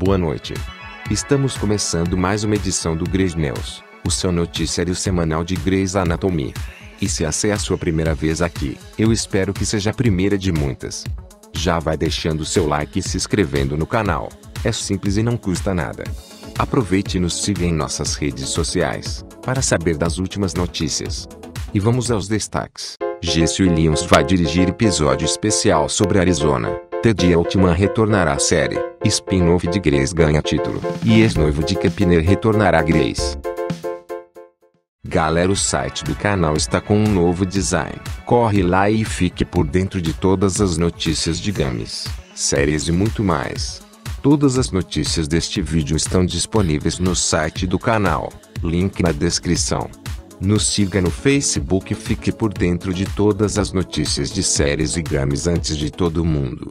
boa noite. Estamos começando mais uma edição do Grey's News, o seu noticiário semanal de Grey's Anatomy. E se essa é a sua primeira vez aqui, eu espero que seja a primeira de muitas. Já vai deixando seu like e se inscrevendo no canal, é simples e não custa nada. Aproveite e nos siga em nossas redes sociais, para saber das últimas notícias. E vamos aos destaques. Jesse Williams vai dirigir episódio especial sobre Arizona. Ted Altman retornará à série. Spin-off de Grey's ganha título. E ex-noivo de Kepner retornará a Grey's. Galera, o site do canal está com um novo design. Corre lá e fique por dentro de todas as notícias de games, séries e muito mais. Todas as notícias deste vídeo estão disponíveis no site do canal. Link na descrição. Nos siga no Facebook e fique por dentro de todas as notícias de séries e games antes de todo mundo.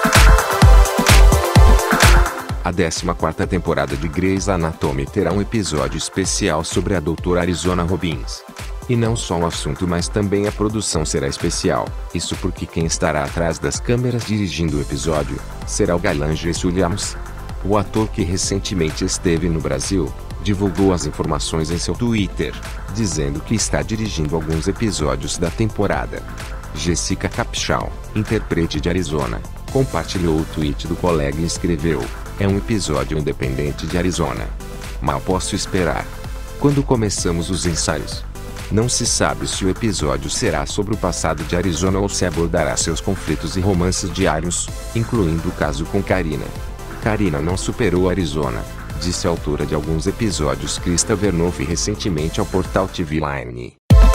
A 14ª temporada de Grey's Anatomy terá um episódio especial sobre a Doutora Arizona Robbins. E não só o assunto, mas também a produção será especial. Isso porque quem estará atrás das câmeras dirigindo o episódio será o galã Jesse Williams. O ator, que recentemente esteve no Brasil, divulgou as informações em seu Twitter, dizendo que está dirigindo alguns episódios da temporada. Jessica Capshaw, intérprete de Arizona, compartilhou o tweet do colega e escreveu: "É um episódio independente de Arizona. Mal posso esperar." Quando começamos os ensaios, não se sabe se o episódio será sobre o passado de Arizona ou se abordará seus conflitos e romances diários, incluindo o caso com Karina. Karina não superou Arizona, disse a autora de alguns episódios Krista Vernoff recentemente ao portal TV Line.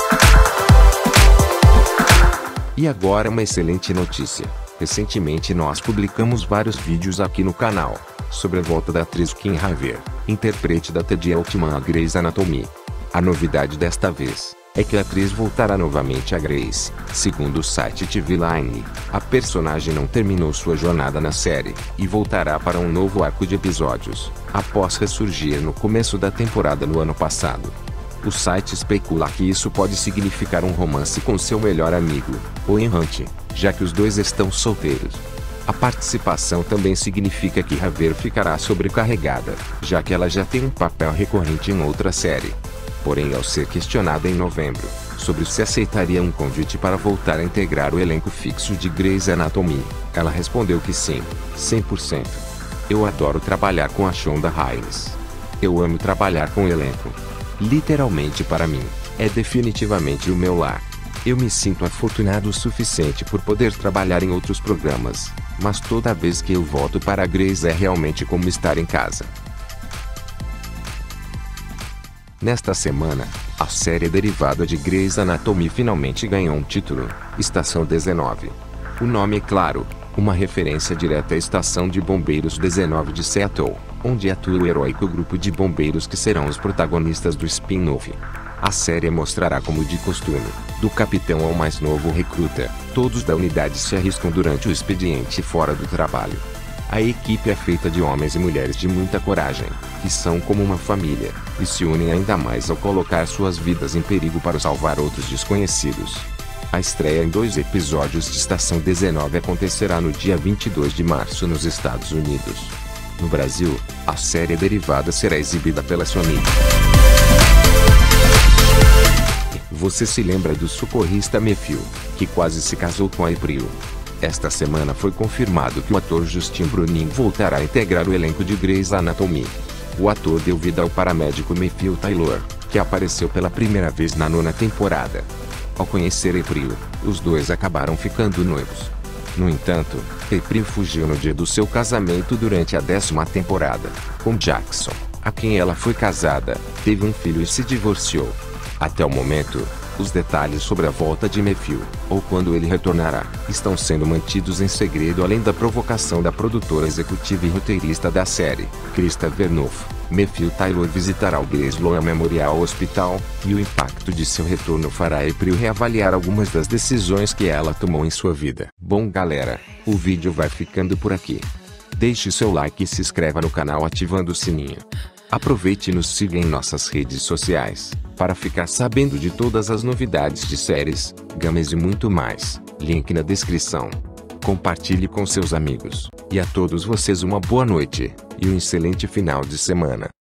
E agora uma excelente notícia. Recentemente nós publicamos vários vídeos aqui no canal, sobre a volta da atriz Kim Haver, intérprete da Ted Altman a Grey's Anatomy. A novidade desta vez é que a atriz voltará novamente a Grey's. Segundo o site TV Line, a personagem não terminou sua jornada na série, e voltará para um novo arco de episódios, após ressurgir no começo da temporada no ano passado. O site especula que isso pode significar um romance com seu melhor amigo, Owen Hunt, já que os dois estão solteiros. A participação também significa que Haver ficará sobrecarregada, já que ela já tem um papel recorrente em outra série. Porém, ao ser questionada em novembro sobre se aceitaria um convite para voltar a integrar o elenco fixo de Grey's Anatomy, ela respondeu que sim, 100%. "Eu adoro trabalhar com a Shonda Rhimes. Eu amo trabalhar com o elenco. Literalmente, para mim, é definitivamente o meu lar. Eu me sinto afortunado o suficiente por poder trabalhar em outros programas, mas toda vez que eu volto para a Grey's é realmente como estar em casa." Nesta semana, a série derivada de Grey's Anatomy finalmente ganhou um título: Estação 19. O nome é, claro, uma referência direta à Estação de Bombeiros 19 de Seattle, onde atua o heróico grupo de bombeiros que serão os protagonistas do spin-off. A série mostrará, como de costume, do capitão ao mais novo recruta, todos da unidade se arriscam durante o expediente fora do trabalho. A equipe é feita de homens e mulheres de muita coragem, que são como uma família, e se unem ainda mais ao colocar suas vidas em perigo para salvar outros desconhecidos. A estreia em 2 episódios de Estação 19 acontecerá no dia 22 de março nos Estados Unidos. No Brasil, a série derivada será exibida pela Sony. Você se lembra do socorrista Mayfield, que quase se casou com a April? Esta semana foi confirmado que o ator Justin Bruning voltará a integrar o elenco de Grey's Anatomy. O ator deu vida ao paramédico Mayfield Taylor, que apareceu pela primeira vez na 9ª temporada. Ao conhecer April, os dois acabaram ficando noivos. No entanto, April fugiu no dia do seu casamento durante a 10ª temporada, com Jackson, a quem ela foi casada, teve um filho e se divorciou. Até o momento, os detalhes sobre a volta de Mayfield, ou quando ele retornará, estão sendo mantidos em segredo, além da provocação da produtora executiva e roteirista da série, Krista Vernoff. Mayfield Taylor visitará o Grey's Sloan Memorial Hospital, e o impacto de seu retorno fará April reavaliar algumas das decisões que ela tomou em sua vida. Bom, galera, o vídeo vai ficando por aqui. Deixe seu like e se inscreva no canal ativando o sininho. Aproveite e nos siga em nossas redes sociais, para ficar sabendo de todas as novidades de séries, games e muito mais. Link na descrição. Compartilhe com seus amigos. E a todos vocês uma boa noite. e um excelente final de semana.